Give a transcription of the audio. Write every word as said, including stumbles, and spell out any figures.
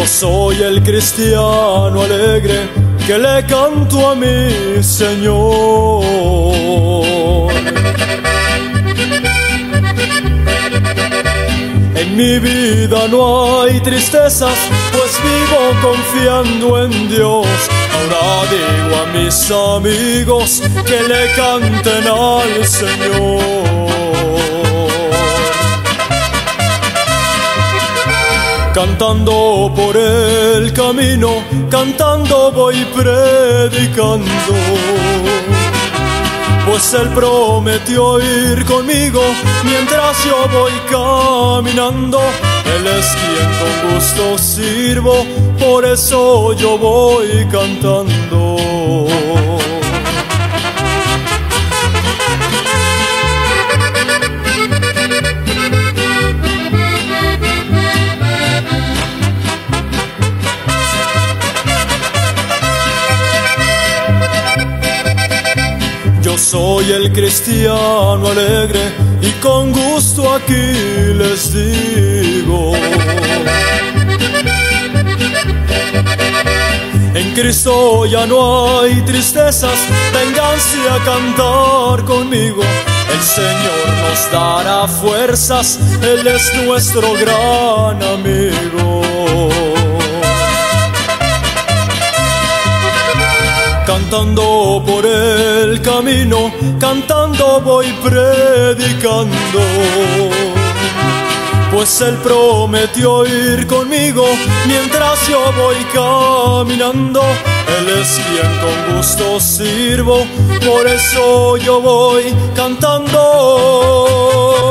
Yo soy el cristiano alegre que le canto a mi Señor. En mi vida no hay tristezas, pues vivo confiando en Dios. Ahora digo a mis amigos que le canten al Señor. Cantando por el camino, cantando voy predicando, pues Él prometió ir conmigo mientras yo voy caminando. Él es quien con gusto sirvo, por eso yo voy cantando. Yo soy el cristiano alegre y con gusto aquí les digo: en Cristo ya no hay tristezas, vénganse a cantar conmigo. El Señor nos dará fuerzas, Él es nuestro gran amigo. Cantando por el camino, cantando voy predicando, pues Él prometió ir conmigo mientras yo voy caminando. Él es quien con gusto sirvo, por eso yo voy cantando.